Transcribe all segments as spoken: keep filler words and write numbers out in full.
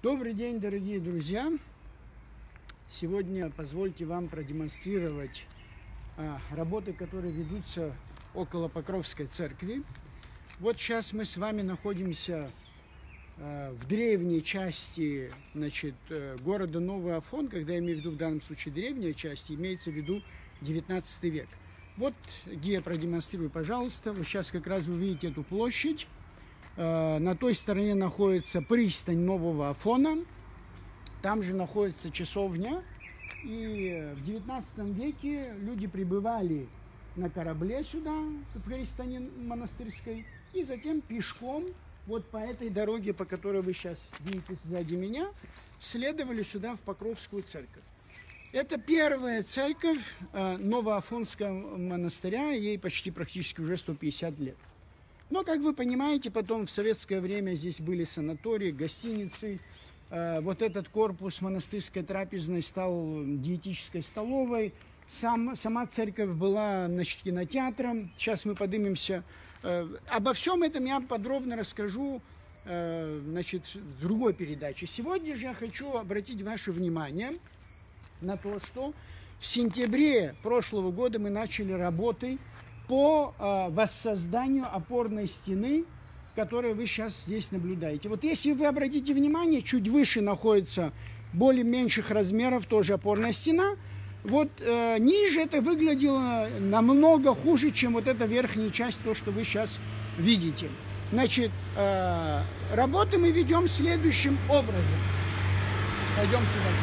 Добрый день, дорогие друзья! Сегодня позвольте вам продемонстрировать а, работы, которые ведутся около Покровской церкви. Вот сейчас мы с вами находимся а, в древней части, значит, города Новый Афон. Когда я имею в виду в данном случае древняя часть, имеется в виду девятнадцатый век. Вот гея продемонстрирую, пожалуйста. Вот сейчас как раз вы видите эту площадь. На той стороне находится пристань Нового Афона, там же находится часовня. И в девятнадцатом веке люди прибывали на корабле сюда, к пристани монастырской, и затем пешком, вот по этой дороге, по которой вы сейчас видите сзади меня, следовали сюда, в Покровскую церковь. Это первая церковь Новоафонского монастыря, ей почти практически уже сто пятьдесят лет. Но, как вы понимаете, потом в советское время здесь были санатории, гостиницы. Вот этот корпус монастырской трапезной стал диетической столовой. Сам, сама церковь была, значит, кинотеатром. Сейчас мы поднимемся. Обо всем этом я подробно расскажу, значит, в другой передаче. Сегодня же я хочу обратить ваше внимание на то, что в сентябре прошлого года мы начали работы по э, воссозданию опорной стены, которую вы сейчас здесь наблюдаете. Вот если вы обратите внимание, чуть выше находится более меньших размеров тоже опорная стена. Вот э, ниже это выглядело намного хуже, чем вот эта верхняя часть, то, что вы сейчас видите. Значит, э, работы мы ведем следующим образом. Пойдем сюда.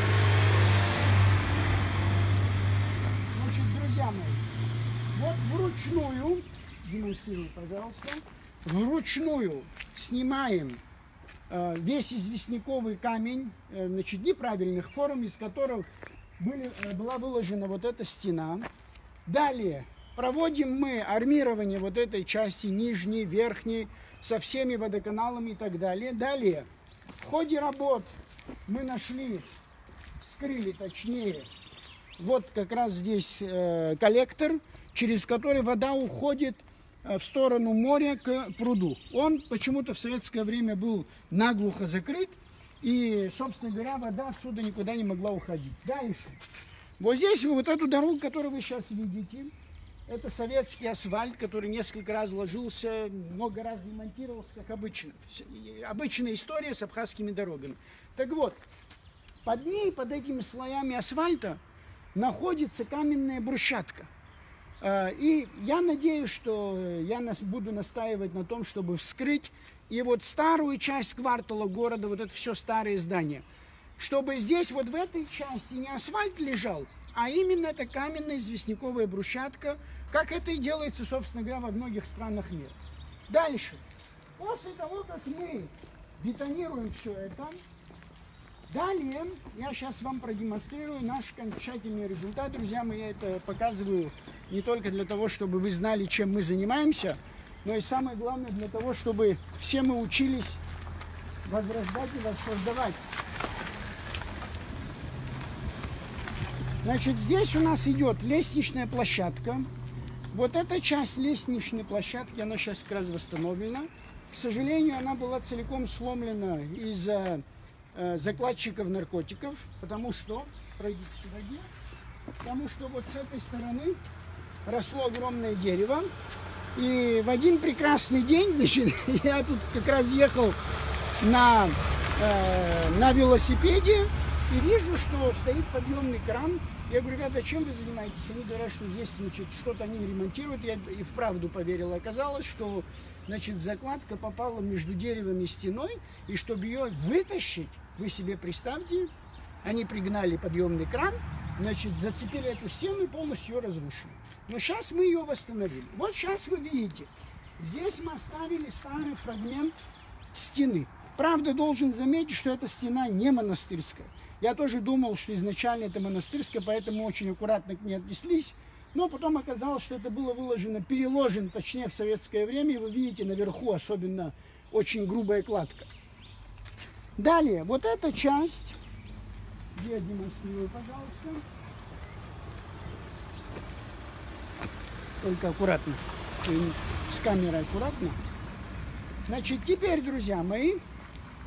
Значит, друзья мои, вот вручную, демонстрирую, пожалуйста, вручную снимаем э, весь известняковый камень, э, значит, неправильных форм, из которых были, э, была выложена вот эта стена. Далее проводим мы армирование вот этой части, нижней, верхней, со всеми водоканалами и так далее. Далее, в ходе работ мы нашли, вскрыли точнее, вот как раз здесь э, коллектор, через который вода уходит в сторону моря к пруду. Он почему-то в советское время был наглухо закрыт, и, собственно говоря, вода отсюда никуда не могла уходить. Дальше. Вот здесь вот эту дорогу, которую вы сейчас видите, это советский асфальт, который несколько раз ложился, много раз ремонтировался, как обычно. Обычная история с абхазскими дорогами. Так вот, под ней, под этими слоями асфальта, находится каменная брусчатка. И я надеюсь, что я буду настаивать на том, чтобы вскрыть и вот старую часть квартала города, вот это все старые здания, чтобы здесь вот в этой части не асфальт лежал, а именно эта каменная известняковая брусчатка, как это и делается, собственно говоря, во многих странах мира. Дальше. После того, как мы бетонируем все это, далее я сейчас вам продемонстрирую наш окончательный результат. Друзья мои, я это показываю не только для того, чтобы вы знали, чем мы занимаемся, но и самое главное для того, чтобы все мы учились возрождать и воссоздавать. Значит, здесь у нас идет лестничная площадка. Вот эта часть лестничной площадки, она сейчас как раз восстановлена. К сожалению, она была целиком сломлена из-за э, закладчиков наркотиков, потому что, пройдите сюда, где? Потому что вот с этой стороны росло огромное дерево. И в один прекрасный день, значит, я тут как раз ехал на, э, на велосипеде и вижу, что стоит подъемный кран. Я говорю: ребята, чем вы занимаетесь? Они говорят, что здесь, значит, что-то они ремонтируют. Я и вправду поверил. Оказалось, что, значит, закладка попала между деревом и стеной. И чтобы ее вытащить, вы себе представьте, они пригнали подъемный кран, значит, зацепили эту стену и полностью ее разрушили. Но сейчас мы ее восстановили. Вот сейчас вы видите, здесь мы оставили старый фрагмент стены. Правда, должен заметить, что эта стена не монастырская. Я тоже думал, что изначально это монастырская, поэтому очень аккуратно к ней отнеслись. Но потом оказалось, что это было выложено, переложено, точнее, в советское время. И вы видите наверху особенно очень грубая кладка. Далее, вот эта часть, я демонстрирую, пожалуйста. Только аккуратно, с камерой аккуратно. Значит, теперь, друзья мои,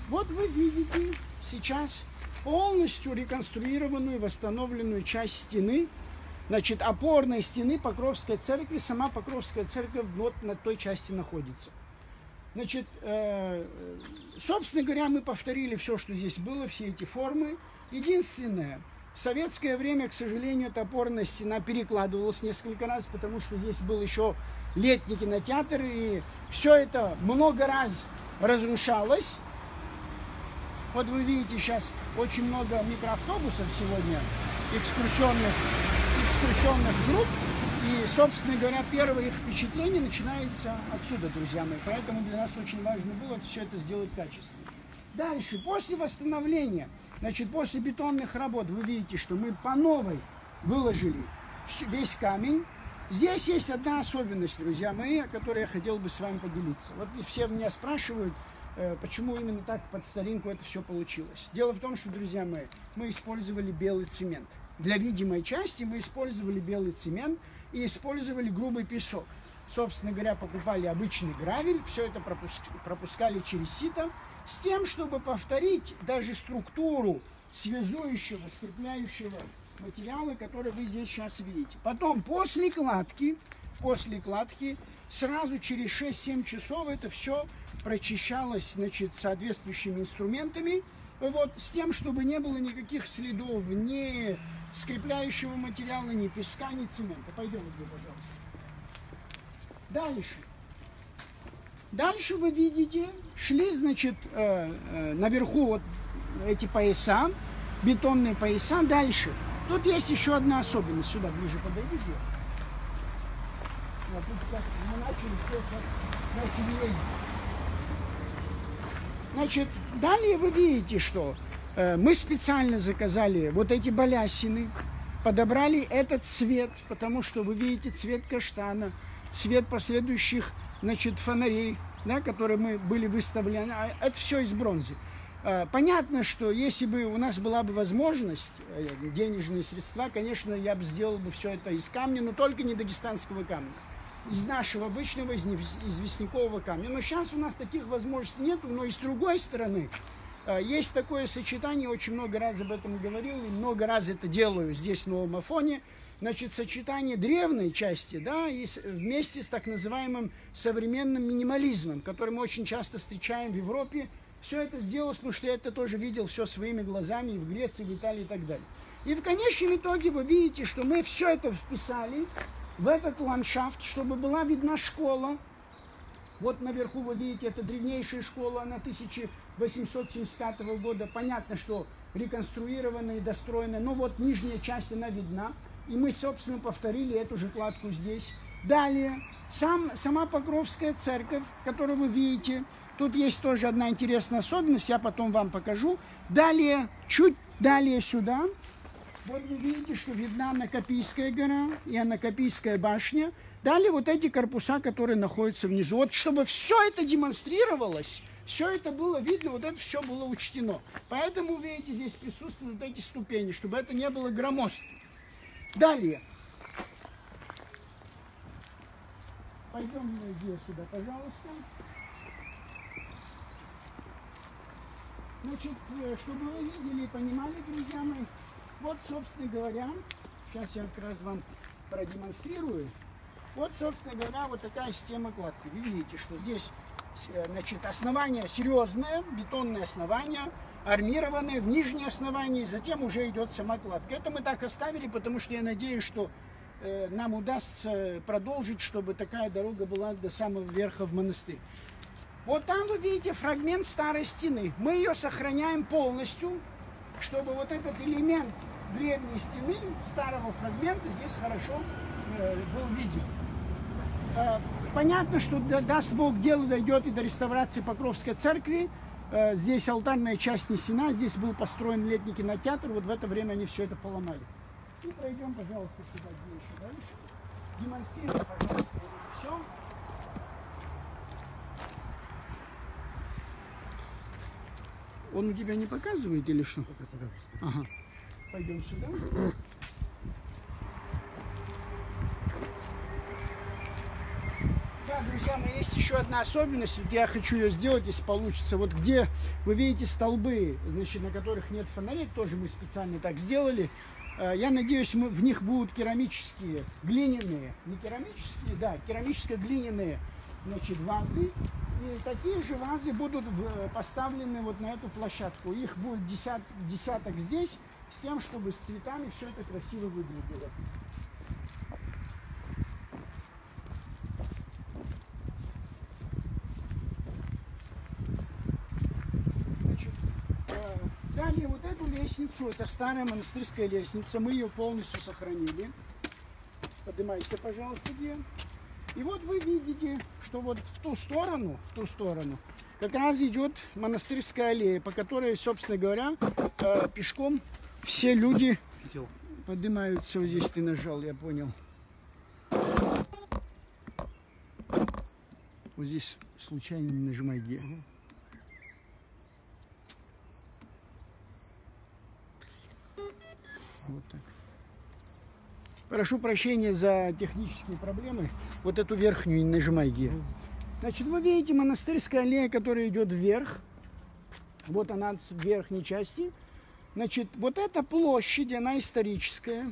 Вот вы видите сейчас полностью реконструированную, восстановленную часть стены, значит, опорной стены Покровской церкви. Сама Покровская церковь вот на той части находится. Значит, э, собственно говоря, мы повторили все, что здесь было, все эти формы. Единственное, в советское время, к сожалению, эта опорная стена перекладывалась несколько раз, потому что здесь был еще летний кинотеатр, и все это много раз разрушалось. Вот вы видите сейчас очень много микроавтобусов сегодня, экскурсионных, экскурсионных групп. И, собственно говоря, первое их впечатление начинается отсюда, друзья мои. Поэтому для нас очень важно было все это сделать качественно. Дальше, после восстановления, значит, после бетонных работ, вы видите, что мы по новой выложили весь камень. Здесь есть одна особенность, друзья мои, о которой я хотел бы с вами поделиться. Вот все меня спрашивают, почему именно так под старинку это все получилось. Дело в том, что, друзья мои, мы использовали белый цемент. Для видимой части мы использовали белый цемент и использовали грубый песок. Собственно говоря, покупали обычный гравель, все это пропускали через сито, с тем, чтобы повторить даже структуру связующего, скрепляющего материала, который вы здесь сейчас видите. Потом, после кладки, после кладки, сразу через шесть-семь часов это все прочищалось, значит, соответствующими инструментами, вот, с тем, чтобы не было никаких следов ни скрепляющего материала, ни песка, ни цемента. Пойдем, пожалуйста. Дальше. Дальше вы видите, шли, значит, э, э, наверху вот эти пояса, бетонные пояса. Дальше. Тут есть еще одна особенность. Сюда ближе подойдите. Вот, тут как мы начали все как начали ездить. Значит, далее вы видите, что э, мы специально заказали вот эти балясины, подобрали этот цвет, потому что вы видите цвет каштана, цвет последующих, значит, фонарей, да, которые мы были выставлены, а это все из бронзы. Э, понятно, что если бы у нас была бы возможность, э, денежные средства, конечно, я бы сделал бы все это из камня, но только не дагестанского камня. Из нашего обычного, из известнякового камня. Но сейчас у нас таких возможностей нет, но и с другой стороны, есть такое сочетание, очень много раз об этом говорил, и много раз это делаю здесь, в Новом Афоне, значит, сочетание древней части, да, и вместе с так называемым современным минимализмом, который мы очень часто встречаем в Европе. Все это сделалось, потому что я это тоже видел все своими глазами и в Греции, в Италии и так далее. И в конечном итоге вы видите, что мы все это вписали в этот ландшафт, чтобы была видна школа. Вот наверху вы видите, это древнейшая школа, она тысяча восемьсот семьдесят пятого года. Понятно, что реконструированная и достроенная, но вот нижняя часть, она видна. И мы, собственно, повторили эту же кладку здесь. Далее, сам, сама Покровская церковь, которую вы видите, тут есть тоже одна интересная особенность, я потом вам покажу. Далее, чуть далее сюда, вот вы видите, что видна Анакопийская гора и Анакопийская башня. Далее вот эти корпуса, которые находятся внизу. Вот чтобы все это демонстрировалось, все это было видно, вот это все было учтено. Поэтому, видите, здесь присутствуют вот эти ступени, чтобы это не было громоздко. Далее. Пойдем сюда, пожалуйста. Значит, чтобы вы видели и понимали, друзья мои, вот, собственно говоря, сейчас я как раз вам продемонстрирую. Вот, собственно говоря, вот такая система кладки. Вы видите, что здесь, значит, основание серьезное, бетонное основание, армированное в нижнее основание, и затем уже идет сама кладка. Это мы так оставили, потому что я надеюсь, что э, нам удастся продолжить, чтобы такая дорога была до самого верха в монастырь. Вот там вы видите фрагмент старой стены. Мы ее сохраняем полностью, чтобы вот этот элемент древней стены, старого фрагмента, здесь хорошо э, был виден. Э, понятно, что да, даст Бог, дело дойдет и до реставрации Покровской церкви. Э, здесь алтарная часть снесена, здесь был построен летний кинотеатр, вот в это время они все это поломали. И пройдем, пожалуйста, сюда, где еще дальше. Демонстрируем, пожалуйста, это все. Он у тебя не показывает или что? Ага. Пойдем сюда. Да, друзья мои, есть еще одна особенность. Вот я хочу ее сделать, если получится. Вот где вы видите столбы, значит, на которых нет фонарей, тоже мы специально так сделали. Я надеюсь, мы, в них будут керамические, глиняные, не керамические, да, керамическо-глиняные, значит, вазы. И такие же вазы будут поставлены вот на эту площадку. Их будет десят, десяток здесь, с тем, чтобы с цветами все это красиво выглядело. Значит, далее вот эту лестницу, это старая монастырская лестница, мы ее полностью сохранили. Поднимайся, пожалуйста, где. И вот вы видите, что вот в ту сторону, в ту сторону, как раз идет монастырская аллея, по которой, собственно говоря, э, пешком все люди поднимаются. Вот здесь ты нажал, я понял. Вот здесь случайно не нажимай где. Вот так. Прошу прощения за технические проблемы. Вот эту верхнюю не нажимай где. Значит, вы видите монастырская аллея, которая идет вверх. Вот она в верхней части. Значит, вот эта площадь, она историческая.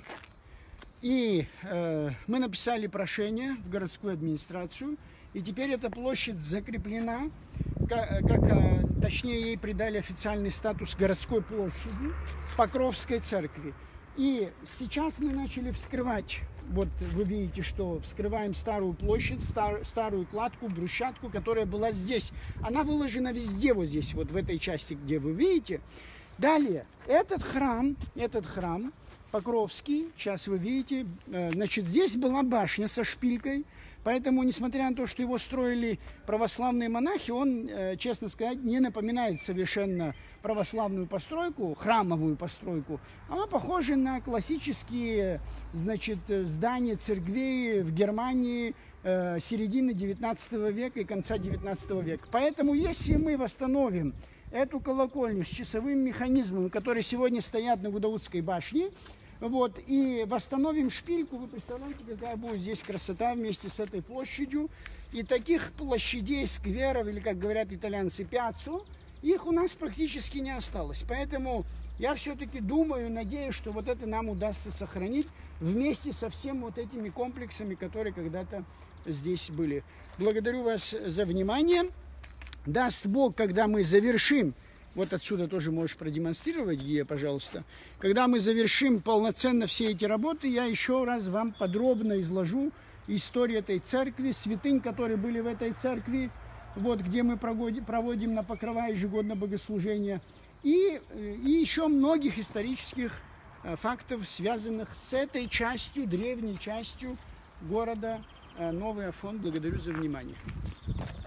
И э, мы написали прошение в городскую администрацию. И теперь эта площадь закреплена, как, как точнее ей придали официальный статус городской площади Покровской церкви. И сейчас мы начали вскрывать, вот вы видите, что вскрываем старую площадь, стар, старую кладку, брусчатку, которая была здесь. Она выложена везде, вот здесь, вот в этой части, где вы видите. Далее, этот храм, этот храм Покровский, сейчас вы видите, значит, здесь была башня со шпилькой. Поэтому, несмотря на то, что его строили православные монахи, он, честно сказать, не напоминает совершенно православную постройку, храмовую постройку. Она похожа на классические, значит, здания церквей в Германии э, середины девятнадцатого века и конца девятнадцатого века. Поэтому, если мы восстановим эту колокольню с часовым механизмом, которые сегодня стоят на Гудаутской башне, вот, и восстановим шпильку, вы представляете, какая будет здесь красота вместе с этой площадью. И таких площадей, скверов, или, как говорят итальянцы, пиаццо, их у нас практически не осталось. Поэтому я все-таки думаю, надеюсь, что вот это нам удастся сохранить вместе со всеми вот этими комплексами, которые когда-то здесь были. Благодарю вас за внимание. Даст Бог, когда мы завершим, вот отсюда тоже можешь продемонстрировать, Гия, пожалуйста. Когда мы завершим полноценно все эти работы, я еще раз вам подробно изложу историю этой церкви, святынь, которые были в этой церкви, вот где мы проводим, проводим на Покрова ежегодно богослужение, и, и еще многих исторических фактов, связанных с этой частью, древней частью города Новый Афон. Благодарю за внимание.